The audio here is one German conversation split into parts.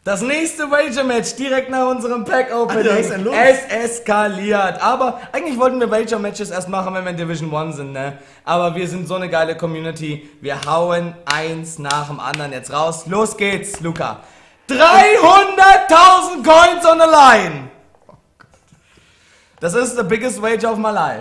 Das nächste Wager-Match direkt nach unserem Pack-Opening. Alter, was ist denn los? Es eskaliert. Aber eigentlich wollten wir Wager-Matches erst machen, wenn wir in Division 1 sind, ne? Aber wir sind so eine geile Community. Wir hauen eins nach dem anderen jetzt raus. Los geht's, Luca. 300.000 Coins on the line. Das ist the biggest wager of my life.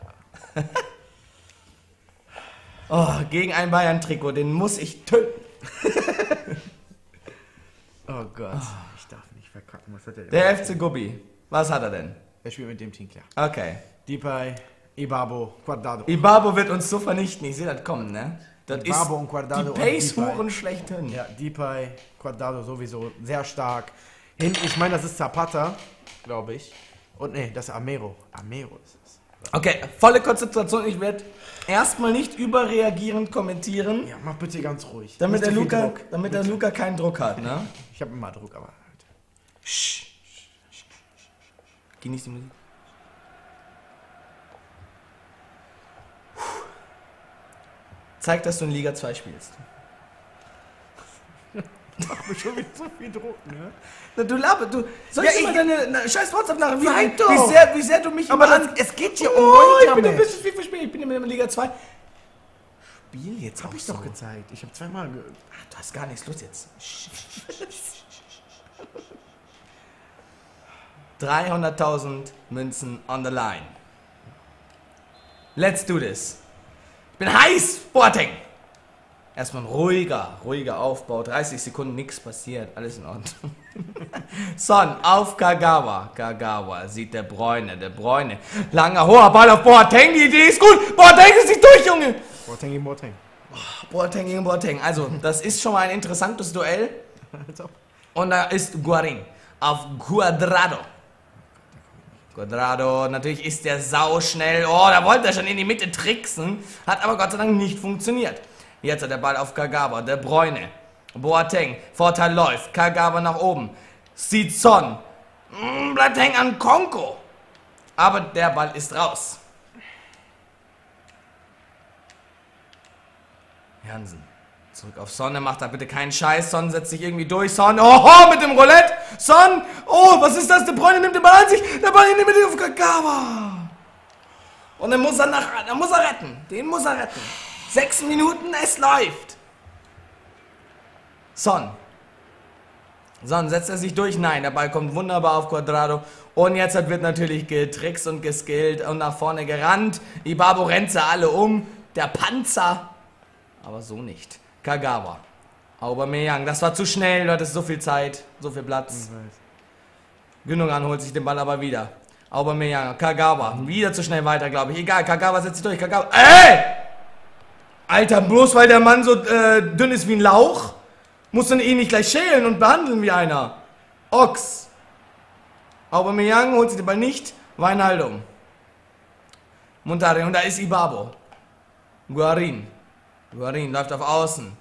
Oh, gegen ein Bayern-Trikot, den muss ich töten. Oh Gott, ich darf nicht verkacken. Was hat er denn? Der FC Gubbi. Was hat er denn? Er spielt mit dem Team, klar. Okay. Depay, Ibabo, Cuadrado. Ibabo wird uns so vernichten. Ich sehe das kommen, ne? Das Ibabo ist und Cuadrado die und Pace-Huren schlechthin. Ja, Depay, Cuadrado sowieso sehr stark. Hinten, ich meine, das ist Zapata, glaube ich. Und nee, das ist Amero. Amero ist es. Okay, volle Konzentration. Ich werde erstmal nicht überreagierend kommentieren, Ja, mach bitte ganz ruhig. damit, Nicht der zu viel Luca, Druck. damit der Luca keinen Druck hat, ne? Ich habe immer Druck, aber... Shh. Genieß die Musik. Zeig, dass du in Liga 2 spielst. Mach mir schon wieder so viel Druck, ne? Na, du laber, du soll Ja, ich mal deine scheiß WhatsApp nach Sag doch! wie sehr du mich Aber immer es geht hier Oh, ich bin ein Wager-Match. bisschen viel verspielt. Ich bin in Liga 2. Spiel jetzt Hab auch ich so. doch gezeigt. Ich habe zweimal... Ach, du hast gar nichts los jetzt. 300.000 Münzen on the line. Let's do this. Ich bin heiß, Boateng. Erstmal ein ruhiger Aufbau. 30 Sekunden, nichts passiert. Alles in Ordnung. Son auf Kagawa. Kagawa sieht De Bruyne. Langer, hoher Ball auf Boateng. Die Idee ist gut. Boateng ist nicht durch, Junge. Boateng gegen Boateng. Boateng gegen Boateng. Also, das ist schon mal ein interessantes Duell. Und da ist Guarin auf Cuadrado. Cuadrado, natürlich ist der sau schnell. Oh, da wollte er schon in die Mitte tricksen. Hat aber Gott sei Dank nicht funktioniert. Jetzt hat der Ball auf Kagawa. De Bruyne. Boateng. Vorteil läuft. Kagawa nach oben. Sieht Son. Bleibt hängen an Konko. Aber der Ball ist raus. Jansen. Zurück auf Son, er macht da bitte keinen Scheiß. Son setzt sich irgendwie durch. Son, oho, mit dem Roulette. Son, oh, was ist das? De Bruyne nimmt den Ball an sich. Der Ball in die Mitte auf Kagawa. Und dann muss er retten. Den muss er retten. 6 Minuten, es läuft. Son setzt er sich durch? Nein, der Ball kommt wunderbar auf Cuadrado. Und jetzt wird natürlich getrickst und geskillt und nach vorne gerannt. Ibabo rennt sie alle um. Der Panzer. Aber so nicht. Kagawa. Aubameyang, das war zu schnell, du hattest so viel Zeit, so viel Platz. Gündogan holt sich den Ball aber wieder. Aubameyang, Kagawa, wieder zu schnell weiter, glaube ich. Egal, Kagawa setzt sich durch. Kagawa. Ey! Alter, bloß weil der Mann so dünn ist wie ein Lauch, musst du ihn nicht gleich schälen und behandeln wie einer. Ochs. Aubameyang holt sich den Ball nicht. Wijnaldum. Montari, und da ist Ibabo. Guarin läuft auf Außen.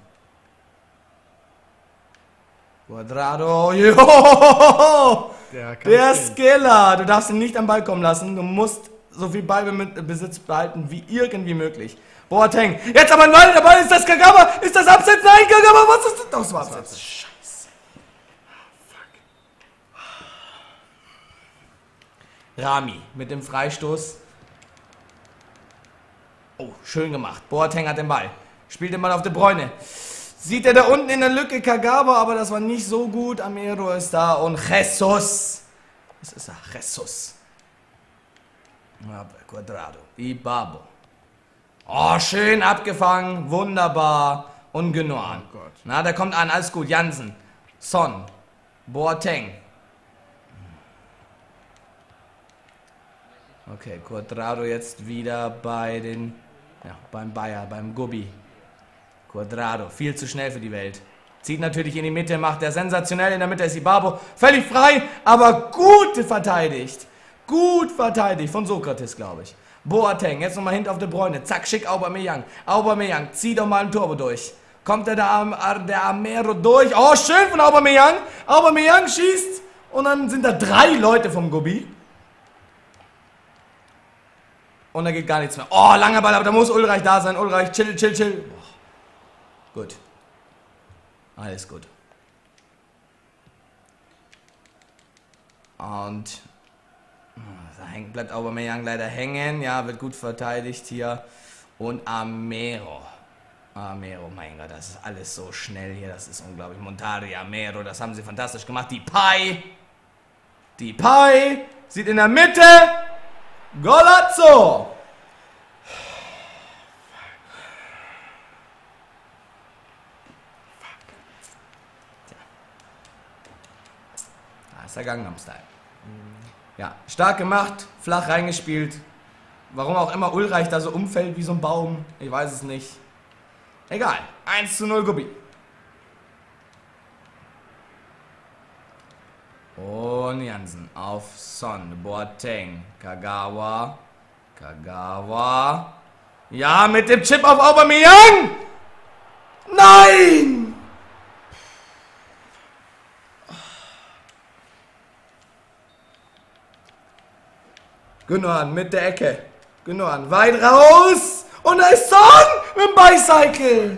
Cuadrado. Jo! Der Skiller. Du darfst ihn nicht am Ball kommen lassen. Du musst so viel Ballbesitz behalten wie irgendwie möglich. Boateng. Jetzt aber ein Ball. Der Ball, ist das Kagawa? Ist das Abseits? Nein, Kagawa, was ist das? Doch, das war Abseits. Scheiße. Fuck. Rami mit dem Freistoß. Oh, schön gemacht. Boateng hat den Ball. Spielt den Ball auf De Bruyne. Sieht er da unten in der Lücke Kagawa, aber das war nicht so gut. Amero ist da und Jesus. Was ist er? Jesus. Cuadrado. Ibabo. Oh, schön abgefangen. Wunderbar. Und Gündogan. Oh Gott. Na, der kommt an. Alles gut. Jansen. Son. Boateng. Okay, Cuadrado jetzt wieder beim Bayer, beim Gubbi. Cuadrado, viel zu schnell für die Welt. Zieht natürlich in die Mitte, macht er sensationell. In der Mitte ist Ibabo, völlig frei, aber gut verteidigt. Gut verteidigt, von Sokrates, glaube ich. Boateng, jetzt nochmal hinten auf De Bruyne. Zack, schick Aubameyang. Aubameyang, zieh doch mal ein Turbo durch. Kommt der Amero durch. Oh, schön von Aubameyang. Aubameyang schießt. Und dann sind da 3 Leute vom Gubbi. Und da geht gar nichts mehr. Oh, langer Ball, aber da muss Ulreich da sein. Ulreich, chill. Boah. Gut. Alles gut. Und da bleibt Aubameyang leider hängen. Ja, wird gut verteidigt hier. Und Amero. Amero, mein Gott, das ist alles so schnell hier. Das ist unglaublich. Montari, Amero, das haben sie fantastisch gemacht. Depay sieht in der Mitte. Golazzo. Da ist der Gangnam Style. Ja, stark gemacht, flach reingespielt. Warum auch immer Ulreich da so umfällt wie so ein Baum, ich weiß es nicht. Egal, 1:0 Gubbi. Und Jansen auf Son, Boateng, Kagawa. Ja, mit dem Chip auf Aubameyang! Nein! Gündogan mit der Ecke. Gündogan weit raus. Und da ist Son mit dem Bicycle.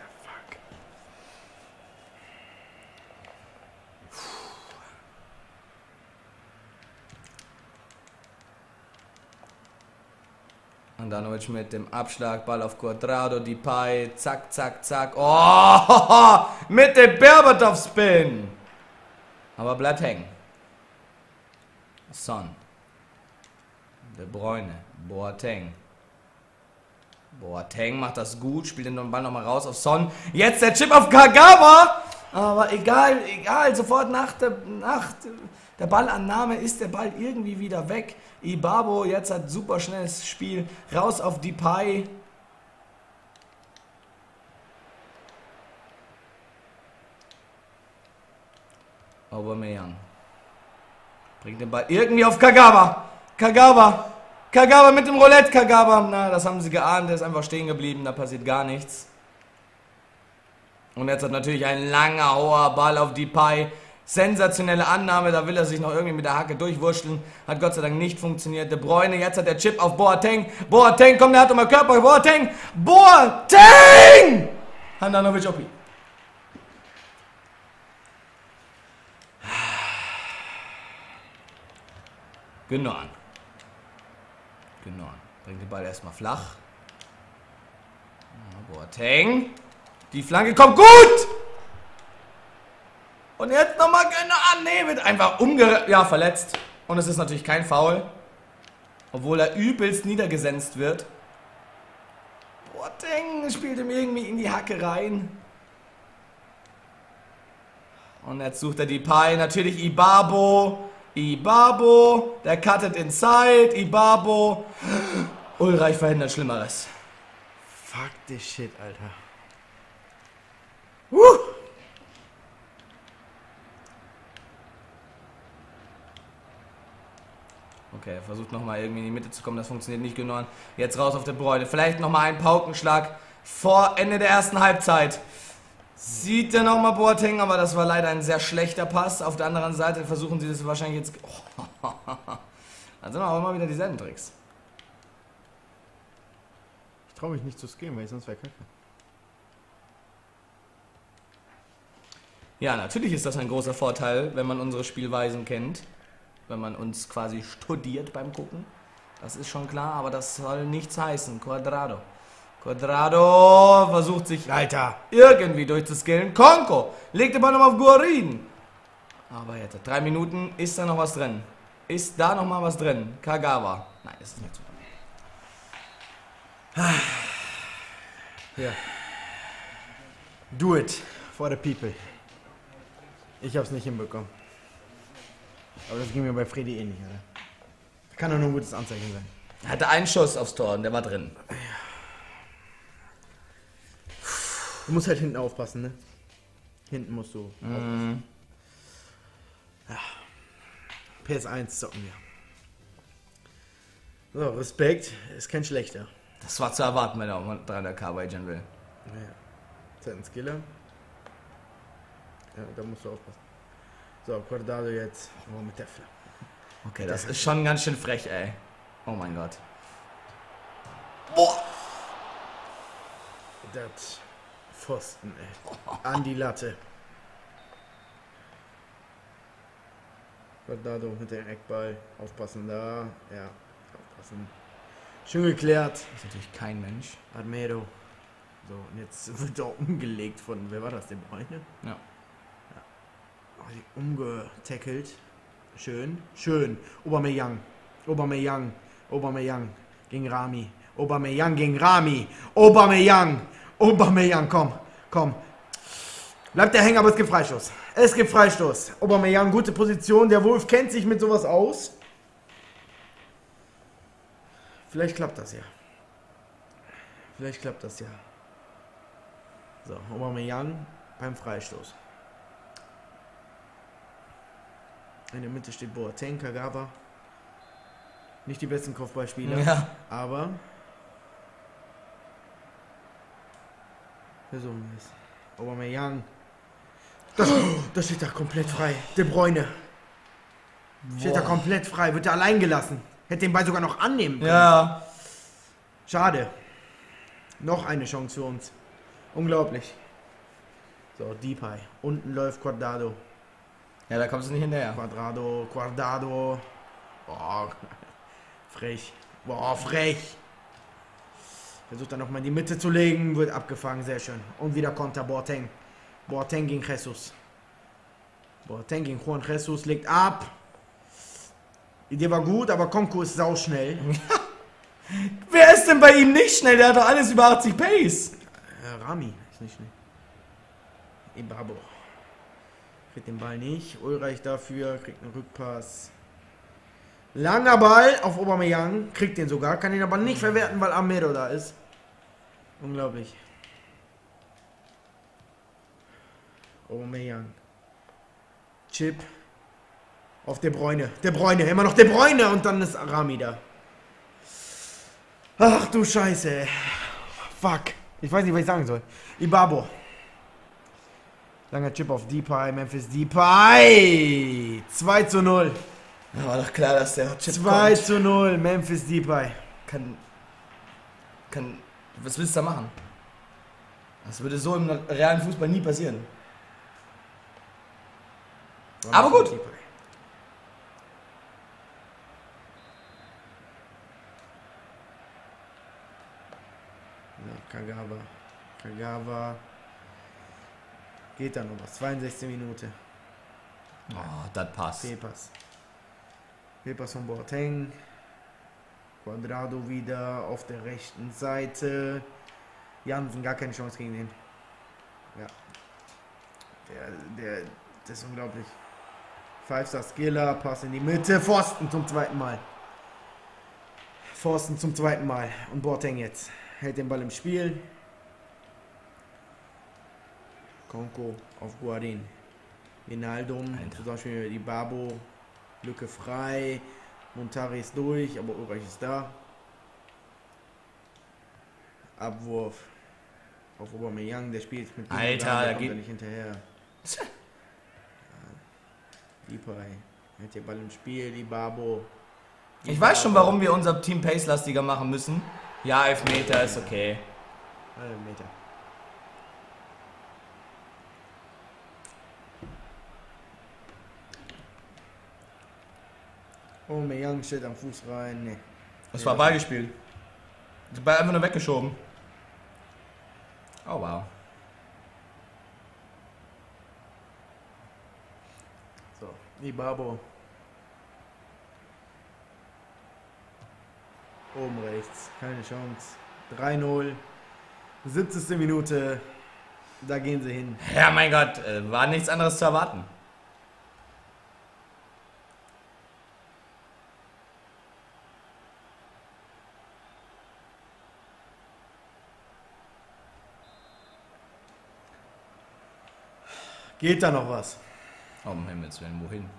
Andanovic mit dem Abschlag, Ball auf Cuadrado, Depay, zack, zack, zack. Oh, mit dem Berbatov-Spin. Aber bleibt hängen. Son. De Bruyne, Boateng. Boateng macht das gut, spielt den Ball nochmal raus auf Son. Jetzt der Chip auf Kagawa. Aber egal, sofort nach der Ballannahme ist der Ball irgendwie wieder weg. Ibabo jetzt hat super schnelles Spiel. Raus auf Depay. Aubameyang. Bringt den Ball irgendwie auf Kagawa. Kagawa mit dem Roulette, Kagawa. Na, das haben sie geahnt, der ist einfach stehen geblieben, da passiert gar nichts. Und jetzt hat natürlich ein langer, hoher Ball auf Depay. Sensationelle Annahme, da will er sich noch irgendwie mit der Hacke durchwurschteln. Hat Gott sei Dank nicht funktioniert. De Bruyne, jetzt hat der Chip auf Boateng. Boateng, komm, der hat doch mal Körper. Boateng! Handanovic Oppi. Gündogan. Bringt den Ball erstmal flach. Boateng. Die Flanke kommt gut! Und jetzt nochmal Gündogan. Nee, wird einfach verletzt. Und es ist natürlich kein Foul. Obwohl er übelst niedergesenzt wird. Boateng spielt ihm irgendwie in die Hacke rein. Und jetzt sucht er Depay. Natürlich Ibabo, der cuttet inside, Ibabo. Ulreich verhindert Schlimmeres. Fuck this shit, Alter. Okay, er versucht nochmal irgendwie in die Mitte zu kommen, das funktioniert nicht genau. Jetzt raus auf der Bruyne. Vielleicht nochmal ein Paukenschlag vor Ende der ersten Halbzeit. Sieht er nochmal Boateng, aber das war leider ein sehr schlechter Pass. Auf der anderen Seite versuchen sie das wahrscheinlich jetzt... Dann sind aber immer wieder dieselben Tricks. Ich traue mich nicht zu skillen, weil ich sonst wäre kacke. Ja, natürlich ist das ein großer Vorteil, wenn man unsere Spielweisen kennt. Wenn man uns quasi studiert beim Gucken. Das ist schon klar, aber das soll nichts heißen. Cuadrado versucht sich Alter irgendwie durchzuskillen. Konko legt den Ball nochmal auf Guarin. Aber jetzt 3 Minuten, ist da noch was drin? Ist da noch mal was drin? Kagawa. Nein, das ist nicht so. Ja. Do it for the people. Ich hab's nicht hinbekommen. Aber das ging mir bei Freddy eh nicht, Alter. Kann doch nur ein gutes Anzeichen sein. Er hatte einen Schuss aufs Tor und der war drin. Du musst halt hinten aufpassen, ne? Hinten musst du aufpassen. Ja. PS1 zocken wir. So, Respekt ist kein schlechter. Das war zu erwarten, wenn er 300k wagern will. Ja. Ist halt ein Skiller. Ja, da musst du aufpassen. So, Cuadrado jetzt. Oh, mit der Flamme. Okay, das ist schon ganz schön frech, ey. Oh mein Gott. Boah! Das Pfosten, ey. An die Latte. Guardado mit dem Eckball. Aufpassen da. Ja, aufpassen. Schön geklärt. Das ist natürlich kein Mensch. Armero. So, und jetzt wird er umgelegt von, wer war das, De Bruyne? Ja. Umgetackelt. Schön. Schön. Aubameyang. Aubameyang. Aubameyang gegen Rami. Aubameyang gegen Rami. Aubameyang. Aubameyang, komm. Komm. Bleibt der hängen, aber es gibt Freistoß. Es gibt Freistoß. Aubameyang, gute Position. Der Wolf kennt sich mit sowas aus. Vielleicht klappt das ja. Vielleicht klappt das ja. So, Aubameyang beim Freistoß. In der Mitte steht Boateng, Kagawa. Nicht die besten Kopfballspieler, Ja. aber versuchen wir es. Aubameyang. Das steht da komplett frei. De Bruyne. Steht da komplett frei. Wird er allein gelassen. Hätte den Ball sogar noch annehmen können. Ja. Schade. Noch eine Chance für uns. Unglaublich. So, Depay. Unten läuft Guardado. Ja, da kommst du nicht hinterher. Guardado. Boah, frech. Boah, frech. Versucht dann nochmal in die Mitte zu legen. Wird abgefangen, sehr schön. Und wieder Konter Boateng. Boateng gegen Jesus. Boateng gegen Juan Jesus. Legt ab. Die Idee war gut, aber Konku ist sauschnell. Wer ist denn bei ihm nicht schnell? Der hat doch alles über 80 Pace. Rami ist nicht schnell. Ibabo. Kriegt den Ball nicht. Ulreich dafür. Kriegt einen Rückpass. Langer Ball auf Aubameyang. Kriegt den sogar. Kann ihn aber nicht verwerten, weil Armero da ist. Unglaublich. Aubameyang. Chip. Auf De Bruyne. De Bruyne. Immer noch De Bruyne. Und dann ist Rami da. Ach du Scheiße. Fuck. Ich weiß nicht, was ich sagen soll. Ibabo. Langer Chip auf Depay. Memphis Depay. 2:0. Ja, war doch klar, dass der Chip 2:0. Memphis Depay. Was willst du da machen? Das würde so im realen Fußball nie passieren. Aber gut. Depay. Ja, Kagawa. Geht da noch was. 62 Minuten. Oh, das passt. Pepas von Boateng. Cuadrado wieder auf der rechten Seite. Jansen, gar keine Chance gegen den. Ja. Das ist unglaublich. Five-Star Skiller, Pass in die Mitte. Pfosten zum zweiten Mal. Und Boateng jetzt. Hält den Ball im Spiel. Konko auf Guarin. Wijnaldum, zum Beispiel die Babo. Lücke frei. Montari ist durch, aber Ulreich ist da. Abwurf auf Aubameyang, der spielt mit Alter, der da geht nicht hinterher. Depay hält den Ball im Spiel, die Babo. Ich weiß schon, warum wir unser Team Pace-lastiger machen müssen. Ja, Elfmeter ist okay. Meter. Aubameyang steht am Fuß rein. Nee. Das war Ball gespielt. Der Ball einfach nur weggeschoben. Oh wow. So, Ibabo. Oben rechts, keine Chance. 3:0. 70. Minute. Da gehen sie hin. Ja, mein Gott, war nichts anderes zu erwarten. Geht da noch was? Oh, um Himmels Willen, wohin?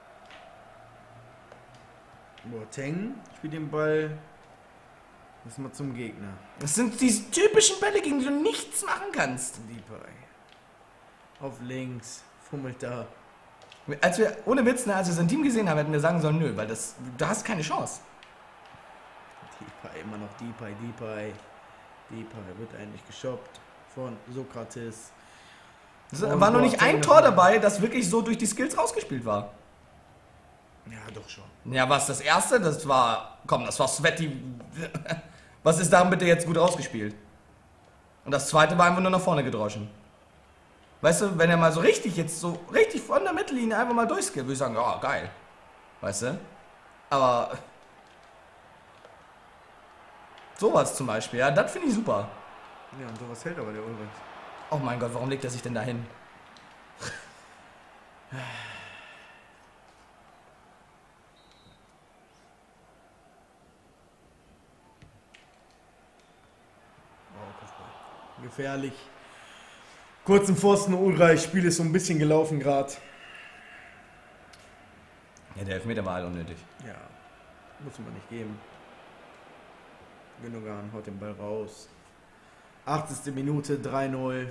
Boateng spielt den Ball. Müssen wir zum Gegner. Das sind diese typischen Bälle, gegen die du nichts machen kannst. Depay. Auf links. Fummelt da. Als wir, ohne Witz, als wir sein Team gesehen haben, hätten wir sagen sollen, nö, weil du hast keine Chance. Depay, immer noch Depay. Depay wird eigentlich geshoppt von Sokrates. Es war noch nicht ein Tor dabei, das wirklich so durch die Skills rausgespielt war. Ja, doch schon. Ja, was das erste? Das war. Komm, das war Sveti. Was ist daran bitte jetzt gut rausgespielt? Und das zweite war einfach nur nach vorne gedroschen. Weißt du, wenn er mal so richtig von der Mittellinie einfach mal durchskillt, würde ich sagen, ja, geil. Weißt du? Aber. Sowas zum Beispiel, ja, das finde ich super. Ja, und sowas hält aber der Ulrich. Oh mein Gott, warum legt er sich denn da hin? Gefährlich. Kurzen Pfosten, Ulreich, Spiel ist so ein bisschen gelaufen gerade. Ja, der Elfmeter war halt unnötig. Ja, muss man nicht geben. Gündogan haut den Ball raus. 80. Minute, 3-0.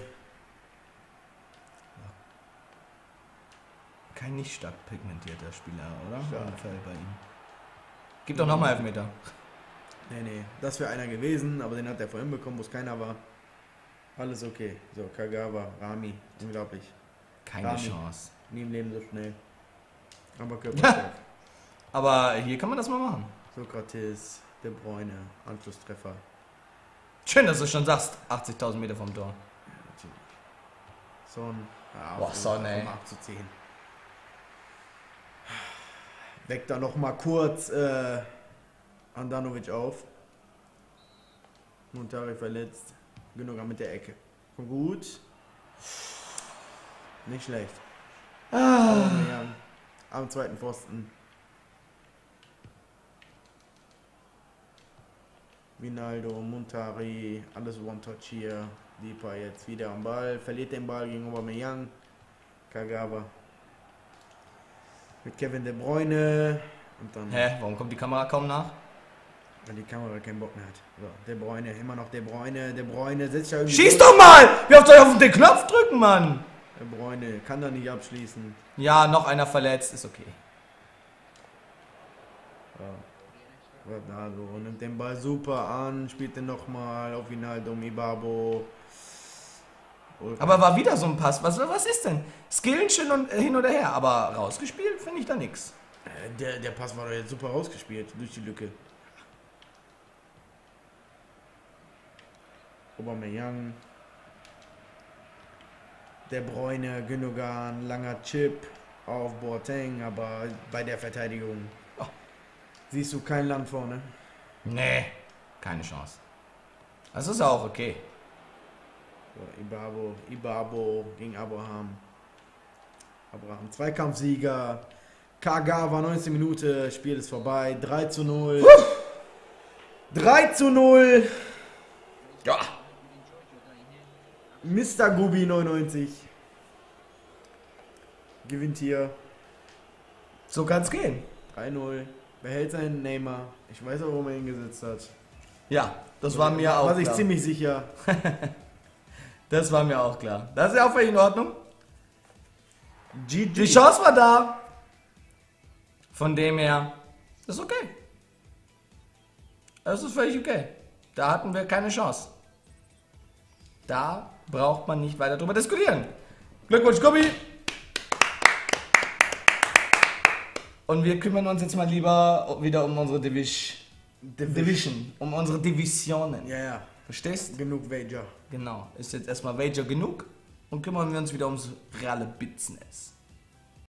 Kein nicht stark pigmentierter Spieler, oder? Stark. Unfall bei ihm. Gibt doch nochmal Elfmeter. Nee, das wäre einer gewesen, aber den hat er vorhin bekommen, wo es keiner war. Alles okay. So, Kagawa, Rami, unglaublich. Keine Rami. Chance. Nie im Leben so schnell. Aber körperlich. Aber hier kann man das mal machen. Sokrates, De Bruyne, Anschlusstreffer. Schön, dass du schon sagst, 80.000 Meter vom Tor. Ja, natürlich. Son. Ja, Boah, Son, ey. 8:10. Weckt da noch mal kurz Andanovic auf. Montari verletzt. Gündogan mit der Ecke. Gut. Nicht schlecht. Aubameyang am zweiten Pfosten. Vinaldo, Montari, alles One-Touch hier. Lipa jetzt wieder am Ball. Verliert den Ball gegen Aubameyang. Kagawa. Mit Kevin De Bruyne. Und dann, Hä, warum kommt die Kamera kaum nach? weil die Kamera keinen Bock mehr hat. So, De Bruyne, immer noch De Bruyne. De Bruyne setzt ja irgendwie. Schieß doch mal! Wie oft soll ich auf den Knopf drücken, Mann? De Bruyne kann da nicht abschließen. Ja, noch einer verletzt, ist okay. So. Ronaldo nimmt den Ball super an, spielt den nochmal auf Vinaldo, Ibabo. Aber war wieder so ein Pass. Was ist denn? Skillen schön und hin oder her, aber rausgespielt finde ich da nix. Der Pass war doch jetzt super rausgespielt durch die Lücke. Aubameyang, De Bruyne, Gündogan, langer Chip auf Boateng, aber bei der Verteidigung siehst du kein Land vorne. Nee, keine Chance. Das ist auch okay. So, Ibabo gegen Abraham, Zweikampfsieger. Kagawa, 19 Minute, Spiel ist vorbei, 3:0. 3:0. Ja. Mr. Gubi 99 gewinnt hier So kann's gehen. 3:0. Behält seinen Neymar. Ich weiß auch, warum er ihn gesetzt hat. Ja, das war mir auch War sich klar. ziemlich sicher. Das war mir auch klar. Das ist ja auch völlig in Ordnung. GG. Die Chance war da. Von dem her, ist okay. Das ist völlig okay. Da hatten wir keine Chance. Da braucht man nicht weiter drüber diskutieren. Glückwunsch, Gummi! Und wir kümmern uns jetzt mal lieber wieder um unsere Division. Um unsere Divisionen. Ja, ja. Verstehst? Genug Wager. Genau. Ist jetzt erstmal Wager genug und kümmern wir uns wieder ums reale Business.